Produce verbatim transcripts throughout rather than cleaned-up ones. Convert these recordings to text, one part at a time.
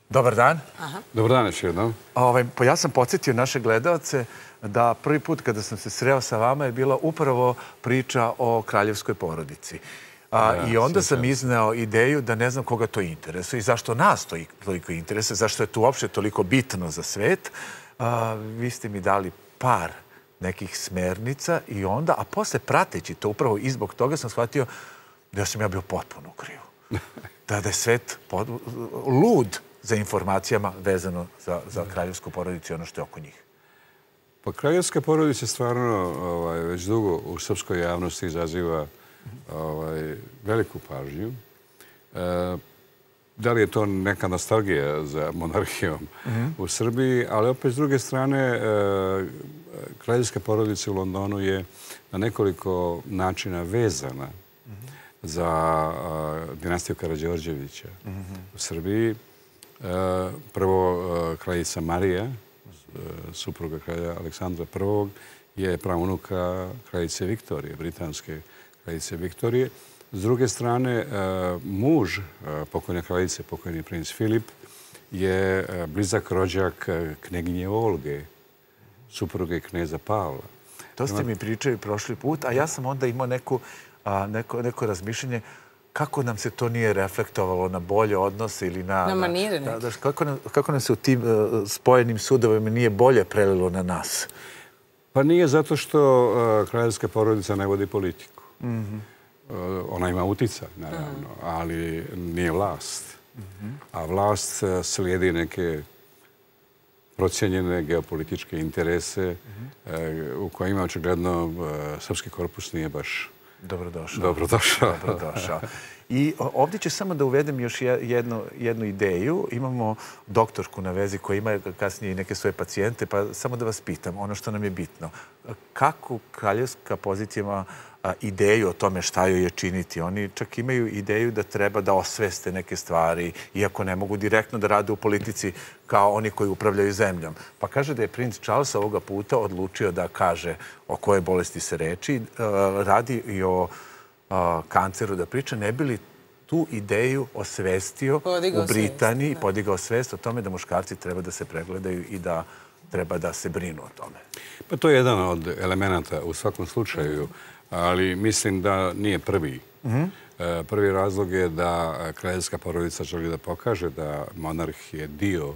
Dobar dan. Dobar dan još jednom. Pa ja sam podsjetio naše gledalce da prvi put kada sam se sreo sa vama je bila upravo priča o kraljevskoj porodici. I onda sam izneo ideju da ne znam koga to interesuje i zašto nas to toliko interesuje, zašto je to uopšte toliko bitno za svet. Vi ste mi dali par nekih smernica i onda, a posle prateći to upravo i zbog toga sam shvatio da sam ja bio potpuno u krivu. Da je svet lud za informacijama vezano za kraljevsku porodicu i ono što je oko njih. Pa kraljevska porodica stvarno već dugo u srpskoj javnosti izaziva veliku pažnju. Da li je to neka nostalgija za monarhijom u Srbiji, ali opet s druge strane kraljevska porodica u Londonu je na nekoliko načina vezana za dinastiju Karađorđevića u Srbiji. Prvo, kraljica Marija, supruga kralja Aleksandra prvog, je pravunuka kraljice Viktorije, britanske kraljice Viktorije. S druge strane, muž pokojne kraljice, pokojni princ Filip, je blizak rođak kneginje Olge, supruge kneza Pavla. To ste mi pričali prošli put, a ja sam onda imao neko razmišljenje kako nam se to nije reflektovalo na bolje odnose ili na... Na manire neke. Kako nam se u tim spojenim sudovima nije bolje prelilo na nas? Pa nije zato što kraljevska porodica ne vodi politiku. Ona ima uticaj, naravno, ali nije vlast. A vlast slijedi neke procijenjene geopolitičke interese u kojima očigledno srpski korpus nije baš dobrodošao. Dobrodošao. I ovdje ću samo da uvedem još jednu ideju. Imamo doktorku na vezi koja ima kasnije i neke svoje pacijente, pa samo da vas pitam, ono što nam je bitno. Kako kraljevska pozicija ima ideju o tome šta joj je činiti? Oni čak imaju ideju da treba da osveste neke stvari, iako ne mogu direktno da rade u politici kao oni koji upravljaju zemljom. Pa kaže da je princ Charles ovoga puta odlučio da kaže o kojoj bolesti se reči, radi i o kanceru da priča, ne bi li tu ideju osvestio u Britaniji i podigao svest o tome da muškarci treba da se pregledaju i da treba da se brinu o tome? Pa to je jedan od elemenata u svakom slučaju, ali mislim da nije prvi. Prvi razlog je da kraljevska porodica želi da pokaže da monarh je dio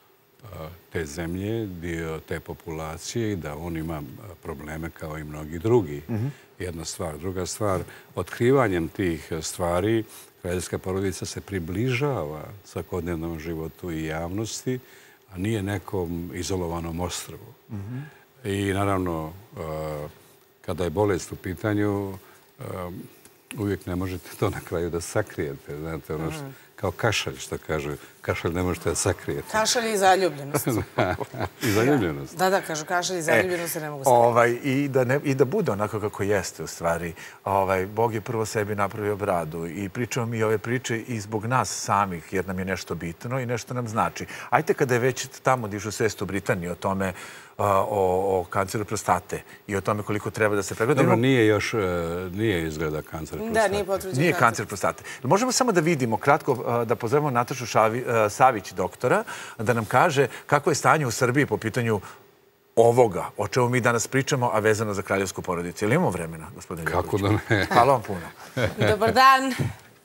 te zemlje, dio te populacije i da on ima probleme kao i mnogi drugi. Jedna stvar. Druga stvar, otkrivanjem tih stvari kraljevska porodica se približava svakodnevnom životu i javnosti, a nije nekom izolovanom ostrvu. I naravno, kada je bolest u pitanju, uvijek ne možete to na kraju da sakrijete. Znate, ono što, kao kašalj, što kaže, kašalj ne možete da sakrijete. Kašalj i zaljubljenost. I zaljubljenost. Da, da, kažu kašalj i zaljubljenost se ne mogu sakrijeti. I da bude onako kako jeste u stvari. Bog je prvo sebi napravio bradu i pričamo mi ove priče i zbog nas samih, jer nam je nešto bitno i nešto nam znači. Ajte kada je već tamo dižu svest u Britaniji o tome, o kanceru prostate i o tome koliko treba da se pregleda. Dobro, nije još, nije izgleda kancer prostate. Da, nije potvrđen kancer. Nije kancer prostate. Možemo samo da vidimo, kratko, da pozovemo Natašu Savić, doktora, da nam kaže kako je stanje u Srbiji po pitanju ovoga, o čemu mi danas pričamo, a vezano za kraljevsku porodicu. Ili imamo vremena, gospodine Ljubić? Kako da ne? Hvala vam puno. Dobar dan.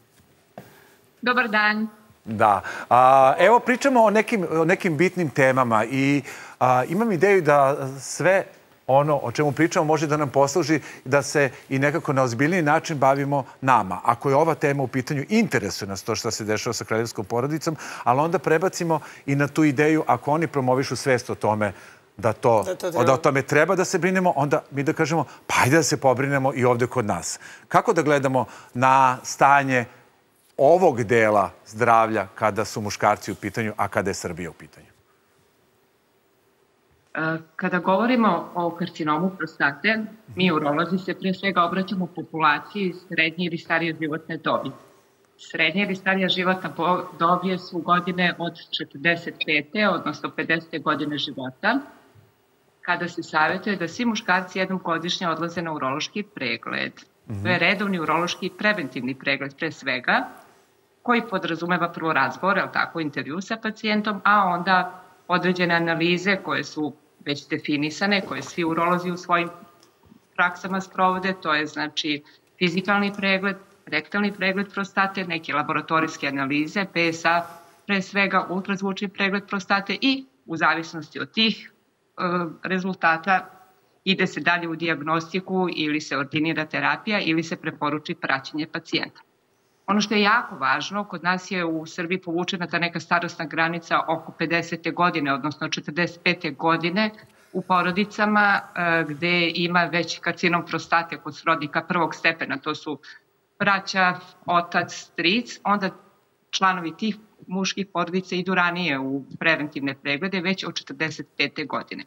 Dobar dan. Da. Evo, pričamo o nekim bitnim temama i imam ideju da sve ono o čemu pričamo može da nam posluži da se i nekako na ozbiljniji način bavimo nama. Ako je ova tema u pitanju, interesuje nas to što se dešava sa kraljevskom porodicom, ali onda prebacimo i na tu ideju, ako oni promovišu svest o tome da o tome treba da se brinemo, onda mi da kažemo, pa ajde da se pobrinemo i ovdje kod nas. Kako da gledamo na stanje ovog dela zdravlja kada su muškarci u pitanju, a kada je Srbija u pitanju? Kada govorimo o karcinomu prostate, mi urolozi se pre svega obraćamo populaciji srednje ili starije životne dobi. Srednja ili starija životna dob su godine od četrdeset pete odnosno pedesete godine života, kada se savjetuje da svi muškarci jednom godišnje odlaze na urološki pregled. To je redovni urološki preventivni pregled pre svega, koji podrazumeva prvo razgovor, ali tako, intervju sa pacijentom, a onda određene analize koje su već definisane, koje svi urolozi u svojim praksama sprovode, to je znači fizikalni pregled, rektalni pregled prostate, neke laboratorijske analize, P S A, pre svega ultrazvučni pregled prostate i u zavisnosti od tih e, rezultata ide se dalje u dijagnostiku ili se ordinira terapija ili se preporuči praćenje pacijenta. Ono što je jako važno, kod nas je u Srbiji povučena ta neka starosna granica oko pedesete godine, odnosno četrdeset pete godine u porodicama gde ima već karcinom prostate kod srodnika prvog stepena, to su braća, otac, stric, onda članovi tih muških porodica idu ranije u preventivne preglede već od četrdeset pete godine.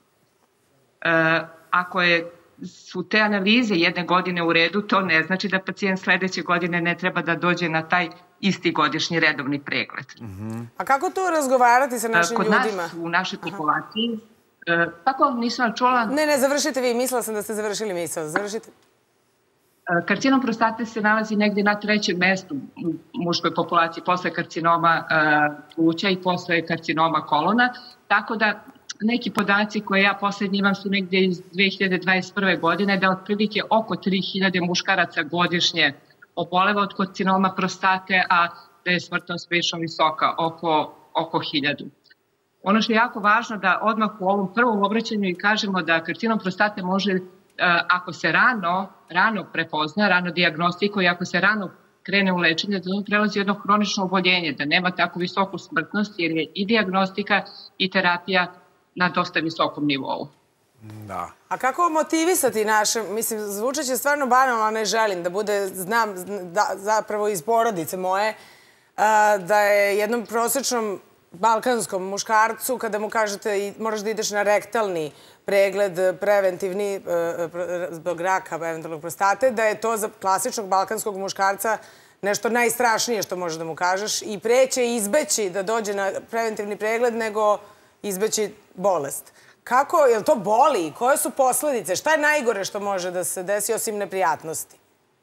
E, ako je, su te analize jedne godine u redu, to ne znači da pacijent sledeće godine ne treba da dođe na taj isti godišnji redovni pregled. Mm-hmm. A kako to razgovarati sa našim Kod ljudima? Kod nas, u našoj populaciji, e, tako nisam čula... Ne, ne, završite vi, mislila sam da ste završili misao, završite. Karcinom prostate se nalazi negdje na trećem mestu u muškoj populaciji, posle karcinoma pluća i posle karcinoma kolona, tako da neki podaci koje ja poslednji imam su negdje iz dve hiljade dvadeset prve. godine, da otprilike oko tri hiljade muškaraca godišnje oboleva od karcinoma prostate, a da je smrtnost prilično visoka, oko, oko hiljadu. Ono što je jako važno da odmah u ovom prvom obraćanju i kažemo da karcinom prostate može, ako se rano, rano prepozna, rano dijagnostikuje, ako se rano krene u lečenje, da on prelazi jedno hronično oboljenje, da nema tako visoku smrtnost, jer je i dijagnostika i terapija na dosta visokom nivou. Da. A kako motivisati naše, mislim, zvučeće stvarno banalno, a ne želim da bude, znam da, zapravo iz porodice moje, da je jednom prosječnom balkanskom muškarcu, kada mu kažete moraš da ideš na rektalni pregled preventivni zbog raka eventualnog prostate, da je to za klasičnog balkanskog muškarca nešto najstrašnije što možeš da mu kažeš i preće izbeći da dođe na preventivni pregled nego izbeći bolest. Kako, je li to boli? Koje su posledice? Šta je najgore što može da se desi osim neprijatnosti?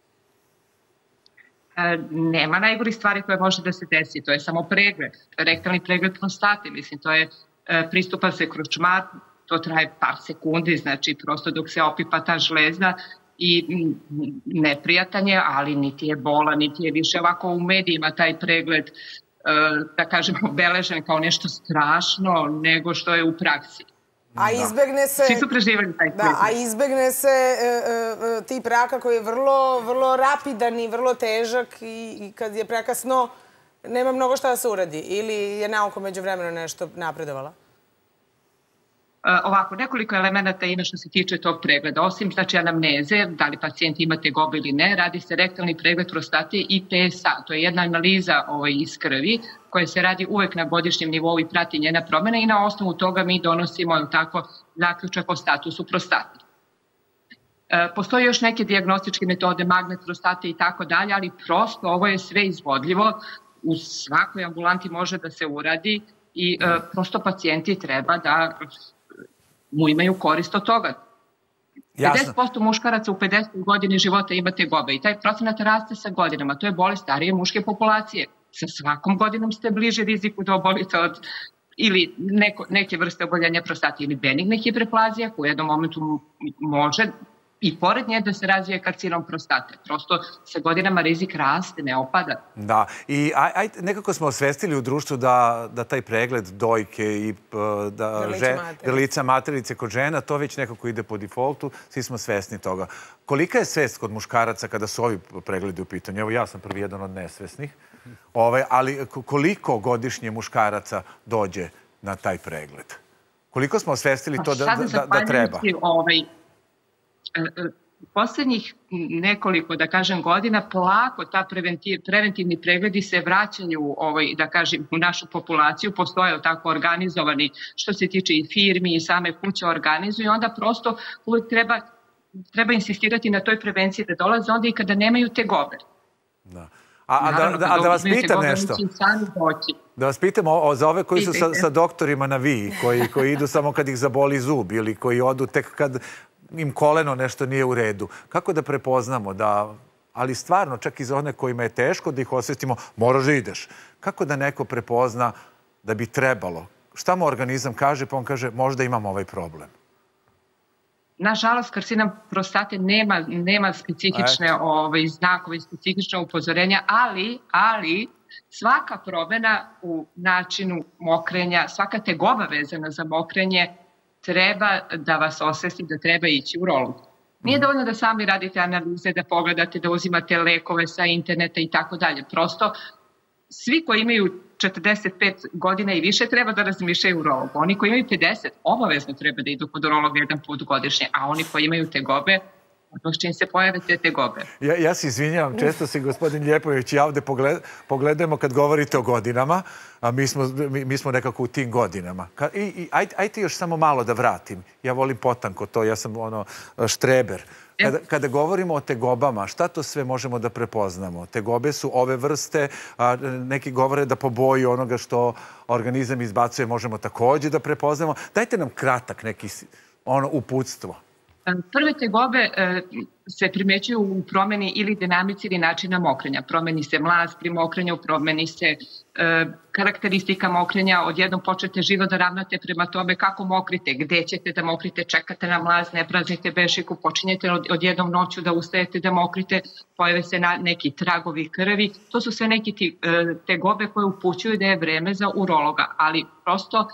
Nema najgorih stvari koje može da se desi. To je samo pregled. Rektalni pregled prostate. Mislim, to je pristupa se kroz čmar, to traje par sekundi, znači prosto dok se opipa ta žlezda i neprijatan je, ali niti je bola, niti je više ovako u medijima taj pregled, da kažemo, obeležen kao nešto strašno nego što je u praksi. A izbegne se... Svi su preživali taj pregled. Da, a izbegne se tip raka koji je vrlo, vrlo rapidan i vrlo težak i kad je prekasno nema mnogo šta da se uradi. Ili je nauka međuvremeno nešto napredovala? Ovako, nekoliko elemenata ima što se tiče tog pregleda. Osim, znači, anamneze, da li pacijent ima tegobe ili ne, radi se rektalni pregled prostate i P S A. To je jedna analiza iz krvi koja se radi uvek na godišnjem nivou i prati njena promjena i na osnovu toga mi donosimo tako zaključak o statusu prostate. Postoje još neke dijagnostičke metode, magnet prostate i tako dalje, ali prosto ovo je sve izvodljivo. U svakoj ambulanti može da se uradi i prosto pacijenti treba da mu imaju korist od toga. pedeset posto muškaraca u pedesetoj godini života ima tegobe i taj procenat raste sa godinama. To je bolest starije muške populacije. Sa svakom godinom ste bliže riziku da obolite od ili neko, neke vrste oboljenja prostate ili benigne hiperplazija koja u jednom momentu može i pored nje da se razvije karcinom prostate. Prosto sa godinama rizik raste, ne opada. Da, i aj, nekako smo osvestili u društvu da, da taj pregled dojke i da grlica materice kod žena, to već nekako ide po defaultu, svi smo svesni toga. Kolika je svest kod muškaraca kada su ovi pregledi u pitanju? Evo, ja sam prvi jedan od nesvesnih, Ove, ali koliko godišnje muškaraca dođe na taj pregled? Koliko smo osvestili to da, da, da treba? Ovaj, poslednjih nekoliko, da kažem, godina polako ta preventiv, preventivni pregledi se vraćaju ovaj, da kažem, u našu populaciju, postoje tako organizovani što se tiče i firmi i same kuće organizuju i onda prosto uvijek treba, treba insistirati na toj prevenciji da dolaze onda i kada nemaju tegobe. Da. A, a, da, da, a da vas pitam nešto, da vas pitam o, za ove koji su sa, sa doktorima na vi, koji, koji idu samo kad ih zaboli zub ili koji odu tek kad im koleno nešto nije u redu. Kako da prepoznamo da ali stvarno, čak i za one kojima je teško da ih osjetimo, moraš da ideš. Kako da neko prepozna da bi trebalo? Šta mu organizam kaže, pa on kaže, možda imam ovaj problem. Nažalost, karcinom prostate nema, nema specifične ovaj, znakove i specifične upozorenja, ali, ali svaka promjena u načinu mokrenja, svaka tegoba vezana za mokrenje treba da vas osvesti da treba ići u urolog. Nije dovoljno da sami radite analize, da pogledate, da uzimate lekove sa interneta i tako dalje. Prosto, svi koji imaju četrdeset pet godina i više treba da razmišljaju urologu. Oni koji imaju pedeset obavezno treba da idu kod urologa jedan put godišnje, a oni koji imaju tegobe, odnos čim se pojave te tegobe. Ja, ja se izvinjavam, često se gospodin Ljepojević i ja ovde pogled, pogledamo kad govorite o godinama, a mi smo, mi, mi smo nekako u tim godinama. Ka, i, i, aj, ajte još samo malo da vratim. Ja volim potanko to, ja sam ono štreber. Kada, kada govorimo o tegobama, šta to sve možemo da prepoznamo? Tegobe su ove vrste, a neki govore da po boji onoga što organizam izbacuje možemo također da prepoznamo. Dajte nam kratak neki ono uputstvo. Prve tegobe se primećuju u promjeni ili dinamici ili načina mokrenja. Promeni se mlaz pri mokrenju, promeni se karakteristika mokrenja, odjednom počnete život da ravnate prema tome kako mokrite, gde ćete da mokrite, čekate na mlaz, ne praznite bešiku, počinjete odjednom noću da ustajete da mokrite, pojave se neki tragovi krvi. To su sve neki tegobe koje upućuju da je vreme za urologa, ali prosto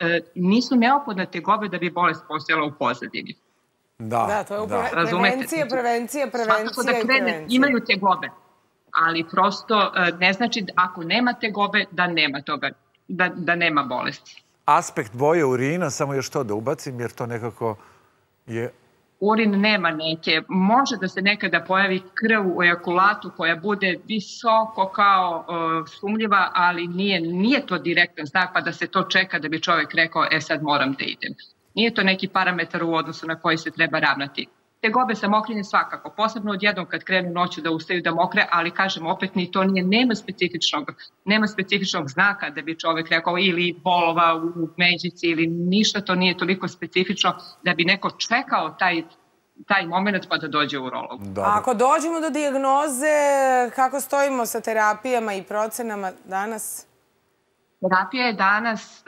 nisu neophodne tegobe da bi bolest postojala u pozadini. Da, da, to je upravo prevencija, prevencija, prevencija da i prevencija. Imaju tegobe, ali prosto ne znači ako nema tegobe da nema toga, da, da nema bolesti. Aspekt boje urina, samo još to da ubacim, jer to nekako je... Urin nema neke, može da se nekada pojavi krv u ejakulatu koja bude visoko kao uh, sumnjiva, ali nije, nije to direktan znak pa da se to čeka da bi čovjek rekao, e sad moram da idem. Nije to neki parametar u odnosu na koji se treba ravnati. Tegobe sa mokrenjem svakako, posebno odjednom kad krenu noću da ustaju da mokre, ali kažem opet ni to nije, nema specifičnog, nema specifičnog znaka da bi čovjek rekao ili bolova u međici ili ništa, to nije toliko specifično da bi neko čekao taj, taj moment pa da dođe u urolog. A ako dođemo do dijagnoze, kako stojimo sa terapijama i procenama danas? Terapija je danas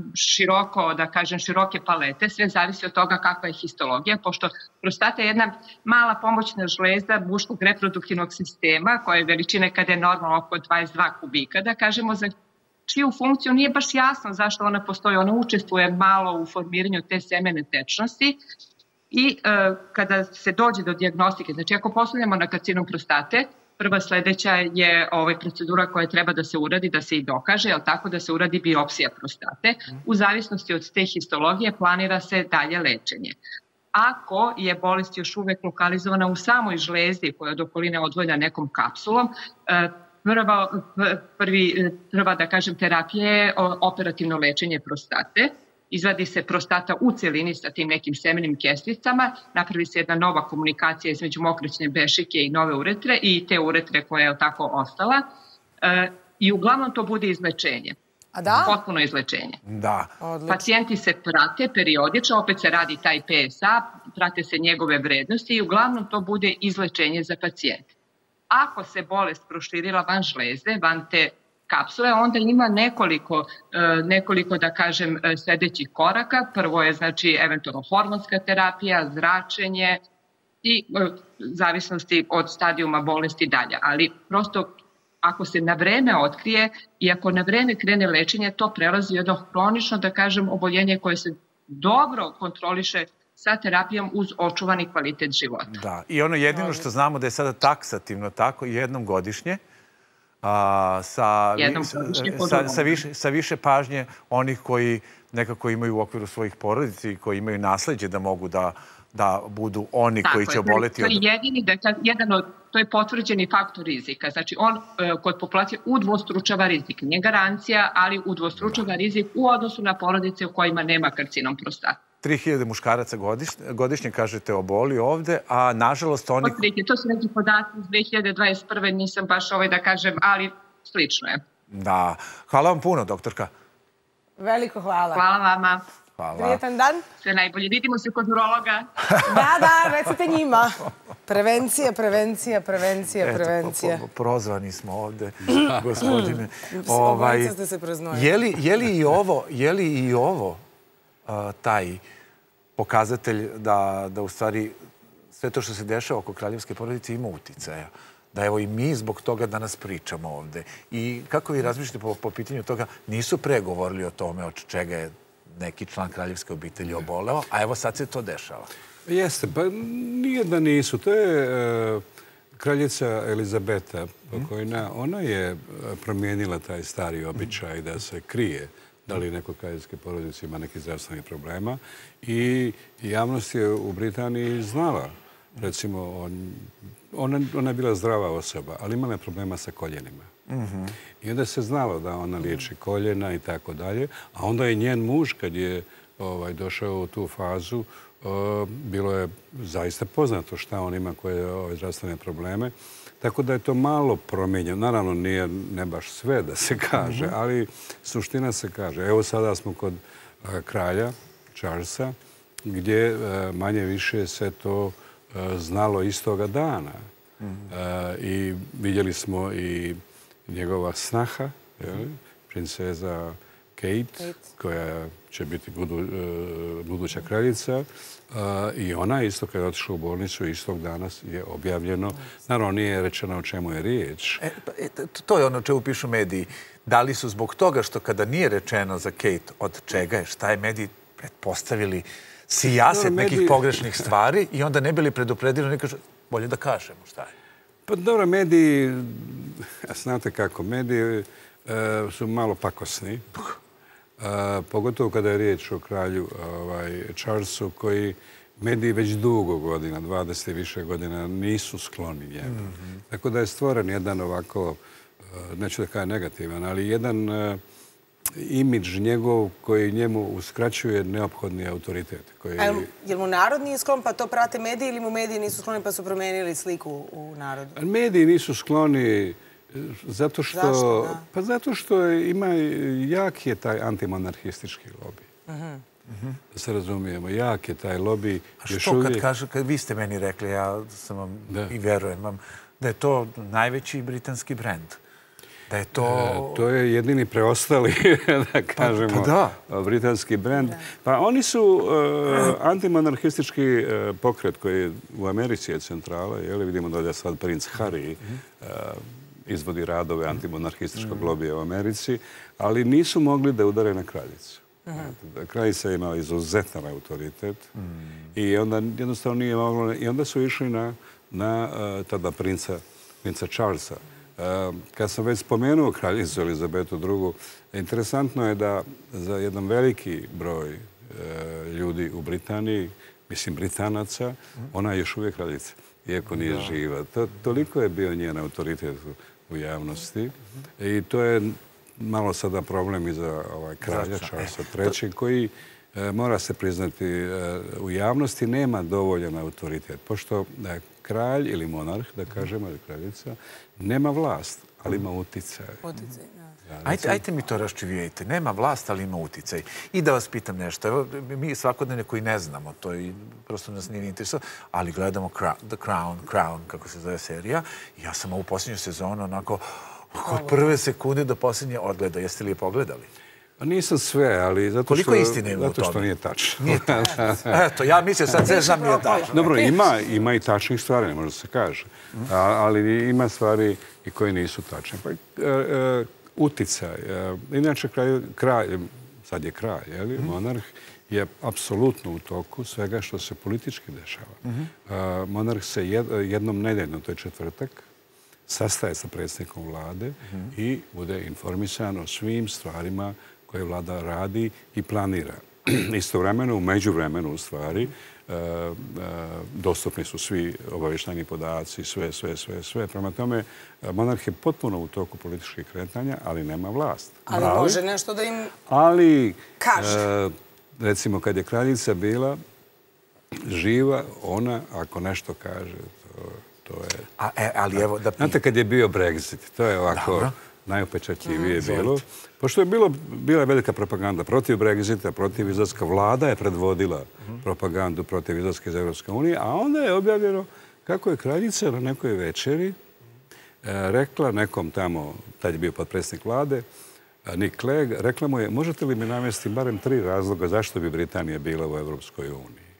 široko, da kažem, široke palete, sve zavisi od toga kakva je histologija, pošto prostata je jedna mala pomoćna žlezda muškog reproduktivnog sistema, koja je veličine kada je normalno oko dvadeset dva kubika, da kažemo, za čiju funkciju nije baš jasno zašto ona postoji. Ona učestvuje malo u formiranju te semene tečnosti i kada se dođe do dijagnostike, znači ako postavljamo na karcinom prostate, prva sljedeća je ovaj, procedura koja treba da se uradi, da se i dokaže, ali tako da se uradi biopsija prostate. U zavisnosti od te histologije planira se dalje lečenje. Ako je bolest još uvek lokalizovana u samoj žlezdi koja je od okoline odvojena nekom kapsulom, prva, prvi, prva da kažem, terapija je operativno lečenje prostate. Izvadi se prostata u celini sa tim nekim semenim kesticama, napravi se jedna nova komunikacija između mokraćne bešike i nove uretre i te uretre koja je tako ostala e, i uglavnom to bude izlečenje. A da? Potpuno izlečenje. Da. Odlično. Pacijenti se prate periodično, opet se radi taj P S A, prate se njegove vrednosti i uglavnom to bude izlečenje za pacijente. Ako se bolest proširila van žlezde, van te kapsule, onda ima nekoliko, nekoliko, da kažem, sljedećih koraka. Prvo je, znači, eventualno hormonska terapija, zračenje i zavisnosti od stadijuma bolesti dalje. Ali prosto, ako se na vreme otkrije i ako na vreme krene lečenje, to prelazi jedno hronično, da kažem, oboljenje koje se dobro kontroliše sa terapijom uz očuvani kvalitet života. Da, i ono jedino što znamo da je sada taksativno tako, jednom godišnje, A, sa, sa, sa, više, sa više pažnje onih koji nekako imaju u okviru svojih porodica i koji imaju nasleđe da mogu da, da budu oni Tako koji će je, oboleti. To je jedini, da, jedan od, to je potvrđeni faktor rizika. Znači on kod populacije udvostručava rizik. Nije garancija, ali udvostručava rizik u odnosu na porodice u kojima nema karcinom prostate. tri hiljade muškaraca godišnje, godišnje, kažete, oboli ovde, a nažalost oni... Otprilike, to su neki podaci iz dve hiljade dvadeset prve. Nisam baš ovaj da kažem, ali slično je. Da. Hvala vam puno, doktorka. Veliko hvala. Hvala vama. Hvala. Prijetan dan. Sve najbolje. Vidimo se kod urologa. Da, da, recite njima. Prevencija, prevencija, prevencija, prevencija. Eto, prozvani smo ovde, gospodine. Obojica ste se proznojili. Je li i ovo, je li i ovo taj pokazatelj da u stvari sve to što se dešava oko kraljevske porodice ima uticaja? Da evo i mi zbog toga danas pričamo ovde. I kako vi razmišljate po pitanju toga, nisu pregovorili o tome od čega je neki član kraljevske obitelji oboleo, a evo sad se to dešava. Jeste, pa nije da nisu. To je kraljica Elizabeta pokojna. Ona je promijenila taj stari običaj da se krije da li neko kraljevske porodice ima neki zdravstvenih problema. I javnost je u Britaniji znala. Recimo, ona je bila zdrava osoba, ali imala je problema sa koljenima. I onda se znalo da ona liječi koljena i tako dalje. A onda je njen muž, kad je došao u tu fazu, bilo je zaista poznato šta on ima, koje zdravstvene probleme. Tako da je to malo promijenjeno. Naravno, nije ne baš sve da se kaže, ali suština se kaže. Evo sada smo kod kralja Charlesa, gdje manje više se to znalo istoga dana. I vidjeli smo i njegova snaha, princeza Kate, koja će biti buduća kraljica. I ona isto kada je otišla u bolnicu istog dana je objavljeno. Naravno, nije rečeno o čemu je riječ. To je ono čemu pišu mediji. Da li su zbog toga što kada nije rečeno za Kate od čega je, šta je mediji pretpostavili sijaset nekih pogrešnih stvari i onda ne bili predupredili, ne kažu, bolje da kažemo šta je. Pa dobro, mediji, znate kako, mediji su malo pakosni. Pogotovo kada je riječ o kralju Charlesu, koji mediji već dugo godina, dvadeset i više godina, nisu skloni njemu. Tako da je stvoren jedan ovako, neću da kažem negativan, ali jedan imidž njegov koji njemu uskraćuje neophodni autoritet. Je li mu narod nije sklon pa to prate mediji ili mu mediji nisu skloni pa su promijenili sliku u narodu? Mediji nisu skloni zato što... Zašto? Pa zato što ima, jak je taj antimonarhistički lobby. Da se razumijemo, jak je taj lobby. A što kad kažu, kad vi ste meni rekli, ja sam vam i verujem vam, da je to najveći britanski brend. Da je to... To je jedini preostali, da kažemo, britanski brend. Pa oni su antimonarhistički pokret koji u Americi je centrala. Vidimo da je sad princ Harry izvodi radove antimonarhističkog lobija u Americi, ali nisu mogli da udare na kraljicu. Kraljica je imala izuzetan autoritet i onda jednostavno nije moglo... I onda su išli na tada princa Charlesa. Kad sam već spomenuo kraljicu Elizabetu drugu, interesantno je da za jedan veliki broj ljudi u Britaniji, mislim Britanaca, ona je još uvijek kraljica, iako nije živa. Toliko je bio njen autoritet u javnosti i to je malo sada problem i za kralja Charlesa trećeg, koji mora se priznati u javnosti nema dovoljan autoritet, pošto kralj ili monarh, da kažemo, ili kraljica, nema vlast, ali ima uticaj. Uticaj, da. Ajte mi to raščivijajte. Nema vlast, ali ima uticaj. I da vas pitam nešto. Evo, mi svakodnevne koji ne znamo, to i prosto nas nije interesuje, ali gledamo The Crown, Crown, kako se zove serija. Ja sam ovu posljednju sezonu onako od prve sekunde do posljednje odgleda. Jeste li je pogledali? Nisam sve, ali zato što... Koliko istine ima u tome? Zato što nije tačno. Nije tačno. Eto, ja mislim sad sve znam nije tačno. Dobro, ima i tačnih stvari, ne može se kaže. Ali ima stvari i koje nisu tačne. Uticaj. Inače, kralj, sad je kralj, monarh, je apsolutno u toku svega što se politički dešava. Monarh se jednom nedeljno, to je četvrtak, sastaje sa predsjednikom vlade i bude informisan o svim stvarima koje vlada radi i planira. Istovremeno, u međuvremenu, u stvari, dostupni su svi obavještajni podaci, sve, sve, sve, sve. Prema tome, monarh je potpuno u toku političkih kretanja, ali nema vlast. Ali može nešto da im kaže. Recimo, kad je kraljica bila živa, ona, ako nešto kaže, to je... Ali evo da... Znate, kad je bio Brexit, to je ovako najupečatljivije je bilo. Pošto je bila velika propaganda protiv Brexita, protiv izlaska, vlada je predvodila propagandu protiv izlaska iz Evropske unije, a onda je objavljeno kako je kraljica na nekoj večeri rekla nekom tamo, tad je bio potpredsjednik vlade, Nick Clegg, rekla mu je, možete li mi navesti barem tri razloga zašto bi Britanija bila u Evropskoj uniji?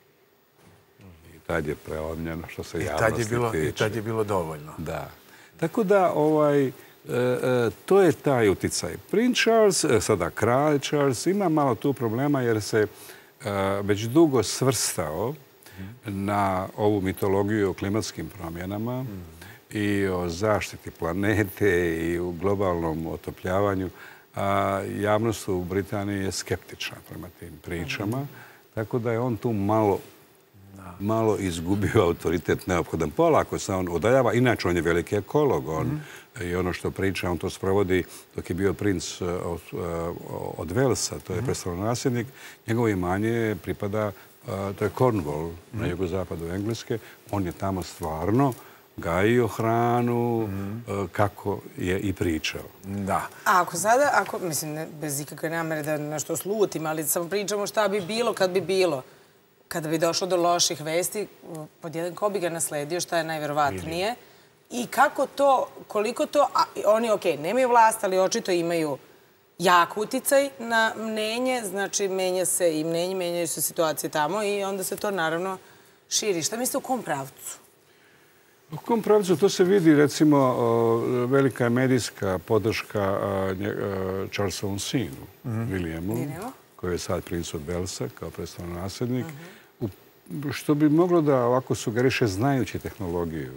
I tad je preomljeno što se javnosti tiče. I tad je bilo dovoljno. Da. Tako da, ovaj, to je taj uticaj. Prince Charles, sada kralj Charles, ima malo tu problema jer se već dugo svrstao na ovu mitologiju o klimatskim promjenama i o zaštiti planete i u globalnom otopljavanju. A javnost u Britaniji je skeptična prema tim pričama, tako da je on tu malo malo izgubio autoritet neophodan. Polako se on udaljava. Inače, on je veliki ekolog. On, i ono što priča, on to sprovodi dok je bio princ od, od Velsa, to je predstavno nasljednik. Njegovo imanje pripada, to je Cornwall, na jugozapadu Engleske. On je tamo stvarno gajio hranu, kako je i pričao. Da. A ako sada, ako, mislim, bez ikakve namere da nešto slutim, ali samo pričamo šta bi bilo kad bi bilo. Kada bi došlo do loših vesti, pod jedan ko bi ga nasledio, šta je najverovatnije. I kako to, koliko to, a oni, okej, nemaju vlast, ali očito imaju jak uticaj na mnenje, znači menja se i mnenje, menjaju se situacije tamo i onda se to naravno širi. Šta mislite u kom pravcu? U kom pravcu to se vidi, recimo, velika je medijska podrška Charlesovom sinu, Williamu, koji je sad princ od Velsa kao predstavno nasljednik, što bi moglo da ovako sugeriše, znajući tehnologiju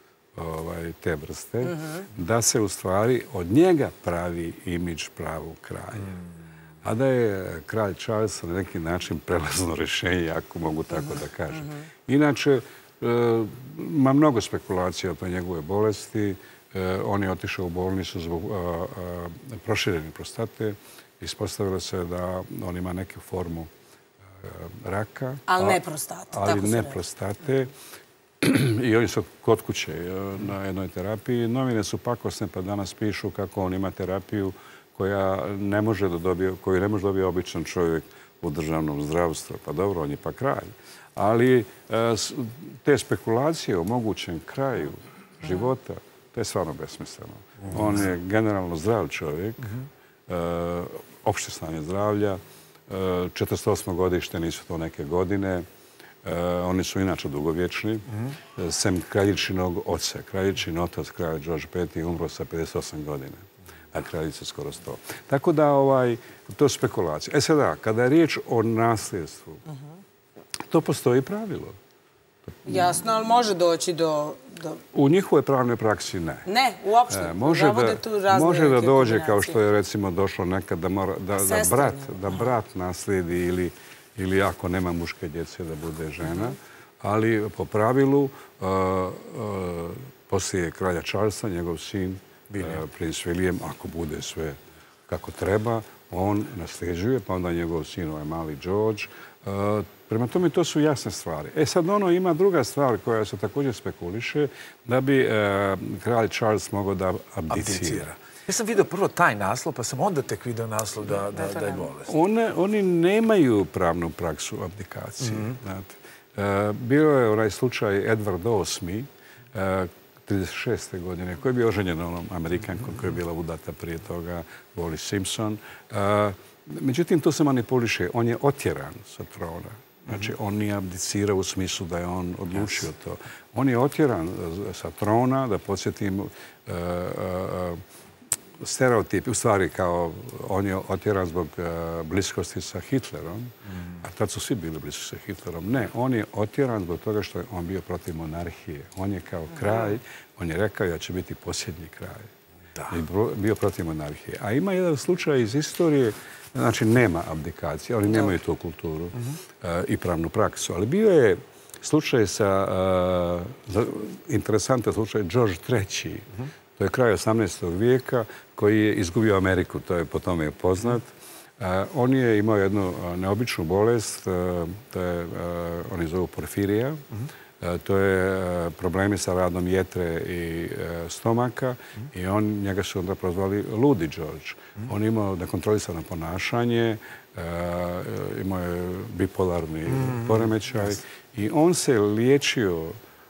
te vrste, da se u stvari od njega pravi imidž pravog kralja. A da je kralj Charles na neki način prelazno rješenje, ako mogu tako da kažem. Inače, ima mnogo spekulacija o toj njegove bolesti. On je otišao u bolnicu zbog proširene prostate. Ispostavilo se da on ima neku formu raka. Ali ne prostate. Ali ne prostate. I on je sad kod kuće na jednoj terapiji. Novine su pakosne, pa danas pišu kako on ima terapiju koja ne može da dobije, koju ne može da dobije običan čovjek u državnom zdravstvu. Pa dobro, on je pa kralj. Ali te spekulacije o mogućem kraju života, to je stvarno besmisleno. On je generalno zdrav čovjek, opšte stanje zdravlja, četrdeset osmo godište, nisu to neke godine. Oni su inače dugovječni, sem kraljičinog oca. Kraljičin otac, kralj George peti, umro sa pedeset osam godina, a kraljica skoro sto. Tako da, to je spekulacija. E sada, kada je riječ o nasljedstvu, to postoji pravilo. Jasno, ali može doći do... U njihovoj pravnoj praksi ne. Ne, uopšte. Može da dođe, kao što je recimo došlo nekad, da brat naslijedi ili ako nema muške djece da bude žena. Ali po pravilu, poslije kralja Charlesa, njegov sin, princ William, ako bude sve kako treba, on nasljeđuje, pa onda njegov sin, ovaj mali George. Prema tome, to su jasne stvari. E sad, ono ima druga stvar koja se također spekuliše, da bi kralj Charles mogao da abdicira. Ja sam vidio prvo taj naslov, pa sam onda tek vidio naslov da je bolest. Oni nemaju pravnu praksu abdikacije. Bio je onaj slučaj Edward osmi, trideset šeste godine, koji je bio oženjen onom Amerikankom koja je bila udata prije toga, Wallis Simpson. Međutim, to se manipuliše. On je otjeran sa trona. Znači, on nije abdicirao u smislu da je on odlučio to. On je otjeran sa trona, da podsjetim, stereotip, u stvari kao on je otjeran zbog bliskosti sa Hitlerom, a tad su svi bili bliski sa Hitlerom. Ne, on je otjeran zbog toga što je on bio protiv monarhije. On je kao kralj, on je rekao da će biti posljednji kralj. Bio protiv monarhije. A ima jedan slučaj iz istorije, znači nema abdikacije, oni nemaju tu kulturu i pravnu praksu, ali bio je slučaj sa, interesantan slučaj, George treći. To je kraj osamnaestog vijeka koji je izgubio Ameriku, to je po tome je poznat. On je imao jednu neobičnu bolest, to je, oni zovu porfirija, To je problemi sa radom jetre i stomaka i on, njega su onda prozvali Ludi George. On imao nekontrolisano ponašanje, imao je bipolarni poremećaj i on se liječio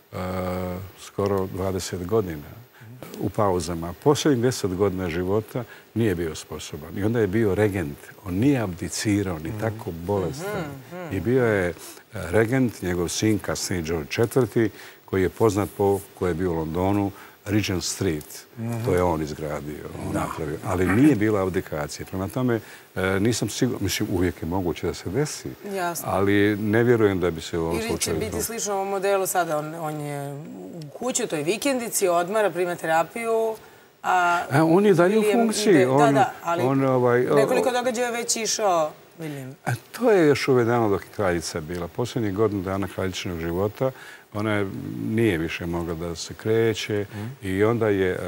skoro dvadeset godina u pauzama. Posljednjih deset godina života nije bio sposoban. I onda je bio regent. On nije abdicirao, ni tako bolestan. I bio je regent, njegov sin, kasnije George četvrti, koji je poznat po, koji je bio u Londonu, Regent Street. To je on izgradio, on napravio. Ali nije bila abdikacija. Prema tome, nisam siguran, mislim, uvijek je moguće da se desi. Jasno. Ali ne vjerujem da bi se u ovom slučaju... Ili će biti slično ovom modelu sada. On je u kući, u toj vikendici, odmara, prima terapiju. On je dalje u funkciji. Da, da, ali nekoliko događaja već išao William. To je još uvedeno dok je kraljica bila. Posljednjih godinu dana kraljičinog života ona nije više mogla da se kreće i onda je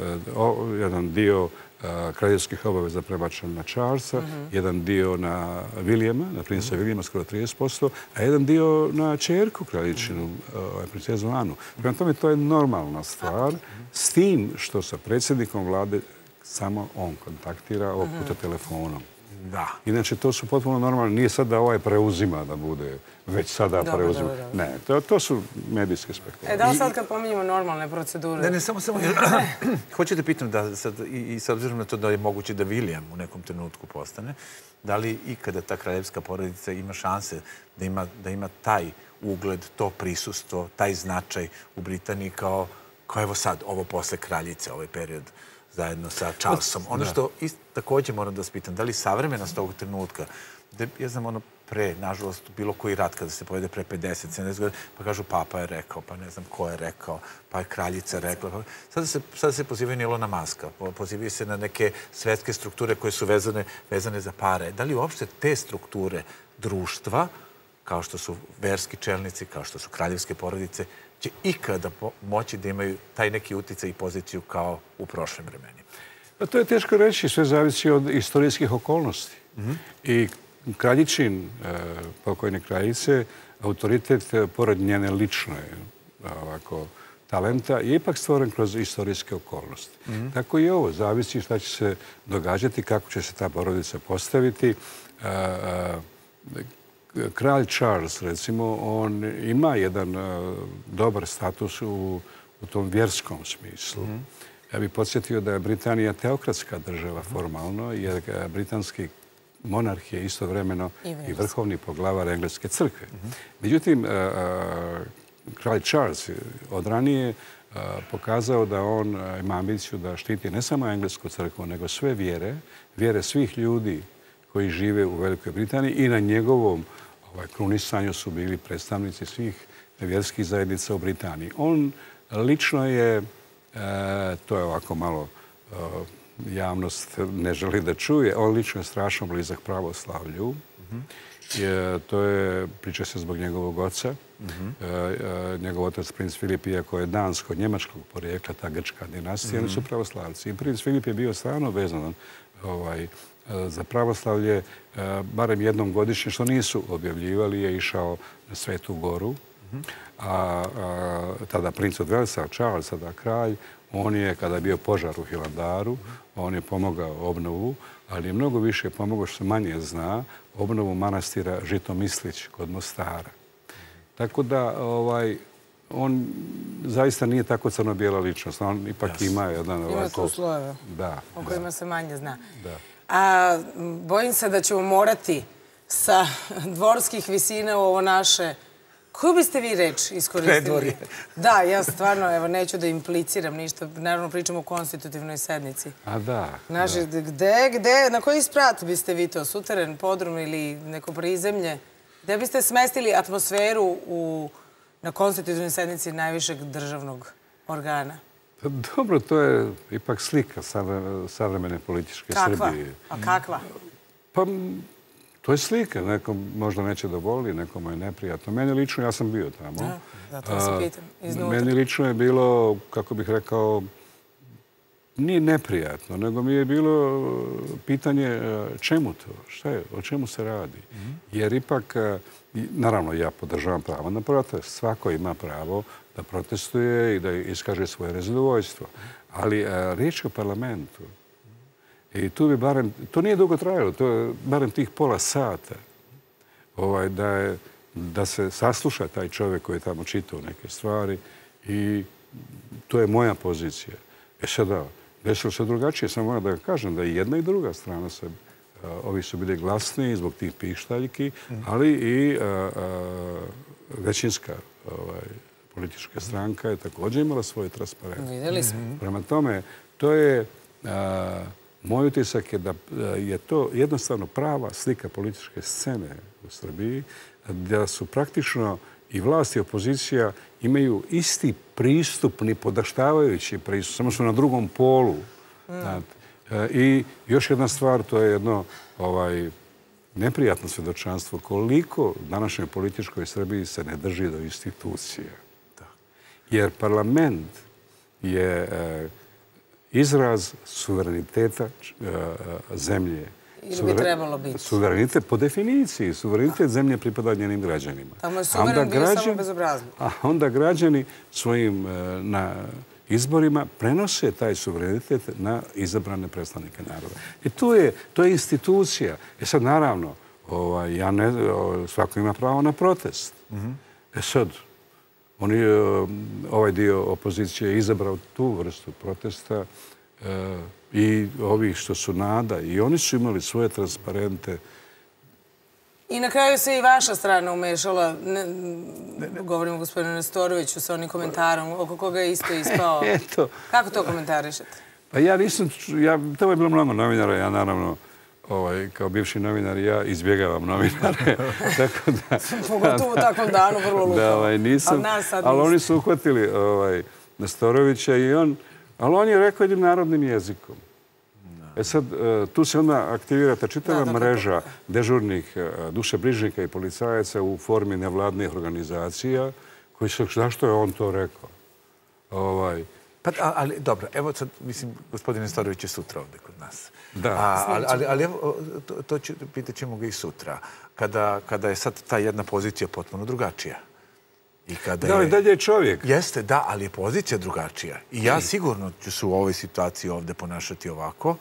jedan dio kraljevskih obaveza prebačen na Charlesa, jedan dio na Williama, na princa Williama, skoro trideset posto, a jedan dio na čerku kraljičinu, princezu Anu. Prema tome, to je normalna stvar, s tim što sa predsjednikom vlade samo on kontaktira, ovog puta telefonom. Da. Inače, to su potpuno normalno. Nije sad da ovaj preuzima da bude, već sada preuzima. Ne, to su medijske spekulacije. E, da li sad kad pominjemo normalne procedure? Ne, ne, samo, samo... Hoću da pitam da sad, i s obzirom na to da je moguće da William u nekom trenutku postane, da li ikada ta kraljevska porodica ima šanse da ima, da ima taj ugled, to prisustvo, taj značaj u Britaniji kao, kao evo sad, ovo posle kraljice, ovaj period zajedno sa Charlesom. Ono što također moram da vas pitam, da li savremenost ovog trenutka, ja znam ono pre, nažalost, bilo koji rat kada se povede pre pedeset sedamdeset godina, pa kažu papa je rekao, pa ne znam ko je rekao, pa je kraljica rekla. Sada se, sada se pozivaju na Elona Muska, pozivaju se na neke svetske strukture koje su vezane, vezane za pare. Da li uopšte te strukture društva, kao što su verski čelnici, kao što su kraljevske porodice, će ikada moći da imaju taj neki uticaj i poziciju kao u prošlim vremenima? Pa to je teško reći, sve zavisi od istorijskih okolnosti. I kraljičin, pokojne kraljice, autoritet, pored njene lične talenta, je ipak stvoren kroz istorijske okolnosti. Tako i ovo, zavisi šta će se događati, kako će se ta porodica postaviti. Kralj Charles, recimo, on ima jedan dobar status u tom vjerskom smislu. Ja bih podsjetio da je Britanija teokratska država formalno, jer britanski monarh je istovremeno i vrhovni poglavar engleske crkve. Međutim, kralj Charles od ranije pokazao da on ima ambiciju da štiti ne samo englesku crkvu, nego sve vjere, vjere svih ljudi koji žive u Velikoj Britaniji i na njegovom krunisanju su bili predstavnici svih vjerskih zajednica u Britaniji. On lično je, to je ovako malo javnost ne želi da čuje, on lično je strašno blizak pravoslavlju. To je, priča se zbog njegovog oca. Njegov otac, princ Filip, iako je dansko-njemačkog porijekla, ta grčka dinastija, oni su pravoslavci. I princ Filip je bio stvarno vezan za pravoslavlje, barem jednom godišnje, što nisu objavljivali, je išao na Svetu Goru. A tada princ od Velsa, Charles, sada kralj, on je, kada je bio požar u Hilandaru, on je pomogao obnovu, ali je mnogo više pomogao, što se manje zna, obnovu manastira Žitomislić kod Mostara. Tako da on zaista nije tako crno-bijela ličnost. On ipak ima jedan ovako... Ima tu slojeve o kojima se manje zna. Da. A bojim se da ćemo morati sa dvorskih visina u ovo naše... Koju biste vi reč iskoristili? Predvorje. Da, ja stvarno, evo, neću da impliciram ništa. Naravno, pričamo o konstitutivnoj sednici. A da. Naši, gde, gde, na koji sprat biste vi to? Suteren, podrum ili neko prizemlje? Gde biste smestili atmosferu na konstitutivnoj sednici najvišeg državnog organa? Dobro, to je ipak slika savremene političke Srbije. Kakva? A kakva? Pa... To je slika. Nekom možda neće da voli, nekom je neprijatno. Meni lično, ja sam bio tamo. Da, to se pitam. Iznutra. Meni lično je bilo, kako bih rekao, nije neprijatno, nego mi je bilo pitanje čemu to, šta je, o čemu se radi. Jer ipak, naravno, ja podržavam pravo na protest. Svako ima pravo da protestuje i da iskaže svoje nezadovoljstvo. Ali riječ je o parlamentu. I tu bi barem, to nije dugo trajalo, to je barem tih pola sata, ovaj, da, je, da se sasluša taj čovjek koji je tamo čitao neke stvari i to je moja pozicija. E sada, desilo se drugačije, samo moram da kažem da i jedna i druga strana se, uh, ovi su bili glasniji zbog tih pištaljki, ali i uh, uh, većinska ovaj, politička stranka je također imala svoje transparente. Vidjeli smo. Prema tome, to je, uh, moj utisak je da je to jednostavno prava slika političke scene u Srbiji, da su praktično i vlast i opozicija imaju isti pristup, ni podaštavajući pristup, samo su na drugom polu. Mm. I još jedna stvar, to je jedno ovaj, neprijatno svjedočanstvo, koliko današnjoj političkoj Srbiji se ne drži do institucija. Da. Jer parlament je e, izraz suvereniteta e, zemlje. Ili bi trebalo biti? Suverenitet, po definiciji, suverenitet zemlje pripada njenim građanima. Tamo je suveren bio samo bezobrazluk. A onda građani svojim na izborima prenose taj suverenitet na izabrane predstavnike naroda. I to je, to je institucija. E sad, naravno, ovaj, ja ne, svako ima pravo na protest. Mm-hmm. E sad, oni, ovaj dio opozicije je izabrao tu vrstu protesta e, i ovi što su nada. I oni su imali svoje transparente. I na kraju se i vaša strana umešala, ne, govorimo o gospodinu Nestoroviću sa onim komentarom, oko koga je isto ispao. Eto. Kako to komentarišete? Pa ja nisam, ja, to je bilo mnogo novinara, ja naravno, ovaj, kao bivši novinar, ja izbjegavam novinare. Tako da, pogotovo u takvom danu, vrlo lukavo. Da, ovaj, nisam, ali oni su uhvatili ovaj, Nestorovića i on, ali on je rekao jednim narodnim jezikom. E sad, tu se onda aktivira ta čitava mreža dežurnih dušebrižnika i policajaca u formi nevladnih organizacija koji su, zašto je on to rekao? Ovaj... Pa, ali, dobro, evo sad, mislim, gospodin Nestorović je sutra ovdje kod nas. Da. A, ali, ali, ali evo, to, to ću, pitat ćemo ga i sutra. Kada, kada je sad ta jedna pozicija potpuno drugačija. I kada da, ali dalje je čovjek. Jeste, da, ali je pozicija drugačija. I ja sigurno ću se u ovoj situaciji ovdje ponašati ovako.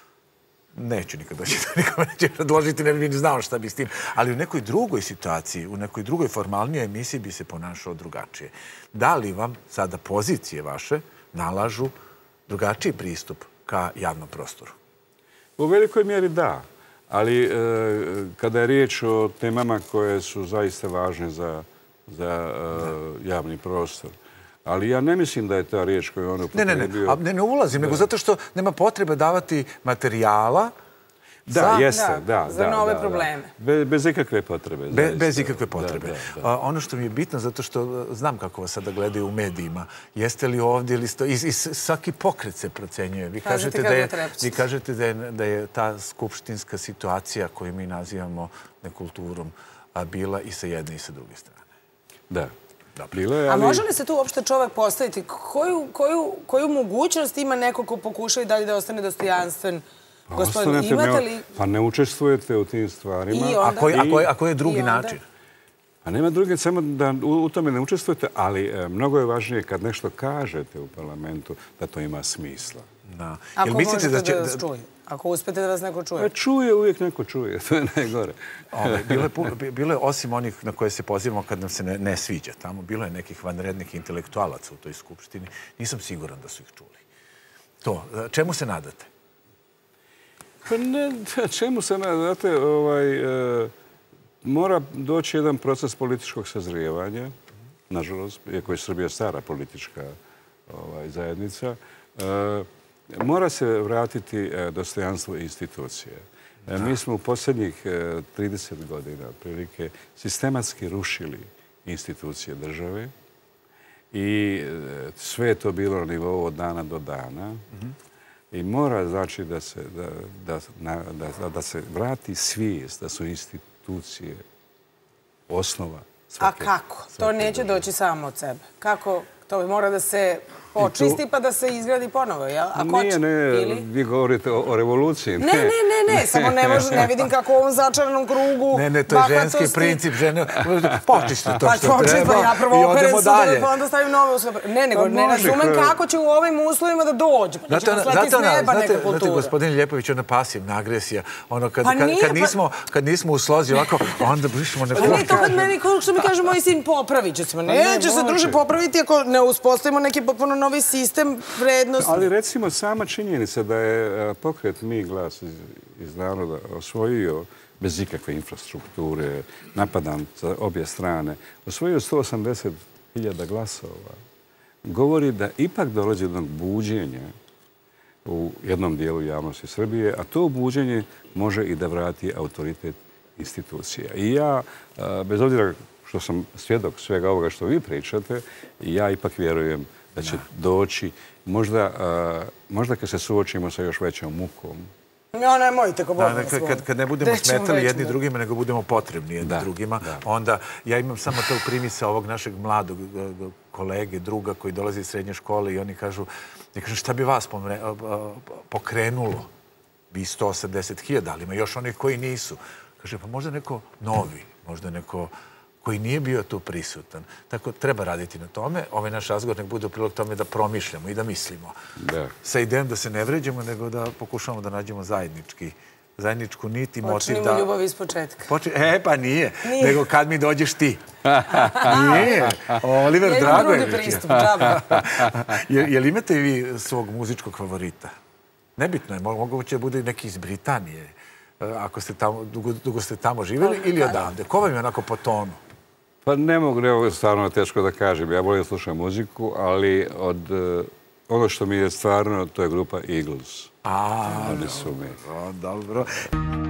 Neću nikad doći da nikome neće predložiti, ne bi ni znao šta bi s tim. Ali u nekoj drugoj situaciji, u nekoj drugoj formalnijoj emisiji bi se ponašao drugačije. Da li vam sada pozicije vaše nalažu drugačiji pristup ka javnom prostoru? U velikoj mjeri da. Ali e, kada je riječ o temama koje su zaista važne za, za e, javni prostor, ali ja ne mislim da je ta riječ koju on upotrebio... Ne, ne, ne, ne, ne ulazim, nego zato što nema potrebe davati materijala da, za, jeste, da, da, za nove da, probleme. Be, bez ikakve potrebe. Be, bez ikakve potrebe. Da, da, da. Ono što mi je bitno, zato što znam kako vas sada gledaju u medijima, jeste li ovdje ili sto... I, i svaki pokret se procenjuje. Vi kažete, da je, vi kažete da je, da je ta skupštinska situacija koju mi nazivamo nekulturom bila i sa jedne i sa druge strane. Da. Je, ali... A može li se tu uopšte čovjek postaviti? Koju, koju, koju mogućnost ima neko ko pokuša i dalje da ostane dostojanstven? Pa, ostanete, imate li... pa ne učestvujete u tim stvarima. Onda... A, koji, a, koji, a koji je drugi način? A nema druge, samo da u, u tome ne učestvujete, ali e, mnogo je važnije kad nešto kažete u parlamentu da to ima smisla. Da. Ako Jel možete da, će... da vas čuje? Ako uspete da vas neko čuje? Pa čuje, uvijek neko čuje. To je najgore. Ove, bilo, je, bilo je, osim onih na koje se pozivamo kad nam se ne, ne sviđa tamo, bilo je nekih vanrednih intelektualaca u toj skupštini. Nisam siguran da su ih čuli. To, čemu se nadate? Pa ne, čemu se nadate? Ovaj, e, mora doći jedan proces političkog sazrijevanja, nažalost, iako je Srbija stara politička ovaj, zajednica, e, mora se vratiti dostojanstvo institucije. Da. Mi smo u posljednjih trideset godina otprilike sistematski rušili institucije države i sve je to bilo na nivou od dana do dana. Mm-hmm. I mora znači da se, da, da, da, da se vrati svijest da su institucije osnova svake. A kako? To neće države. Doći samo od sebe. Kako? To mora da se počisti pa da se izgradi ponovo, jel? A ko će? Nije, ne, vi govorite o revoluciji. Ne, ne, ne, ne, samo ne može, ne vidim kako u ovom začaranom krugu Ne, ne, to je ženski princip, žene, počisti to što Pa treba ja prvo i operem odemo sudove, dalje. pa onda stavim nove uslove. Ne, nego ne razumem kako će u ovim uslovima da dođe. Pa će nas leti s neba neka kultura. Znate, gospodin Ljepović, ona pasivna agresija, ono, kad nismo u slozi ovako, onda brišemo neko... Ne, to kad meni, što mi kaže moj sin, popravit će se. Neće se, druže, popraviti ako ne uspostavimo neki potpuno novi sistem vrednosti. Ali recimo sama činjenica da je pokret Mi glas iz naroda osvojio bez ikakve infrastrukture, napadan za obje strane, osvojio sto osamdeset hiljada glasova, govori da ipak dolazi do jednog buđenja u jednom dijelu javnosti Srbije, a to buđenje može i da vrati autoritet institucija. I ja, bez obzira što sam svjedok svega ovoga što vi pričate, ja ipak vjerujem da će doći, možda kad se suočimo sa još većom mukom. Ja, nemojte ko Bog nas voli. Kad ne budemo smetali jedni drugima, nego budemo potrebni jedni drugima, onda ja imam samo to primisa ovog našeg mladog kolege, druga koji dolazi iz srednje škole i oni kažu, šta bi vas pokrenulo? Bi sto osamdeset hiljada, ali ima još onih koji nisu. Kaže, pa možda neko novi, možda neko koji nije bio tu prisutan. Tako, treba raditi na tome. Ovaj naš razgovor nek bude u prilog tome da promišljamo i da mislimo. Sa idejom da se ne vređemo, nego da pokušamo da nađemo zajednički, zajedničku nit i motiv da... Počnimo ljubav iz početka. E, pa nije. Nego kad mi dođeš ti. Nije. Oliver Dragojević. Jedan drugi pristup, džaba. Je li imate vi svog muzičkog favorita? Nebitno je. Moguće da bude neki iz Britanije. Ako ste tamo, dugo ste tamo živjeli ili odavde. Ko vam je onako po tonu? Pa ne mogu, ne mogu stvarno teško da kažem. Ja volim da slušam muziku, ali od ono što mi je stvarno, to je grupa Eagles. A, oni su mi. dobro.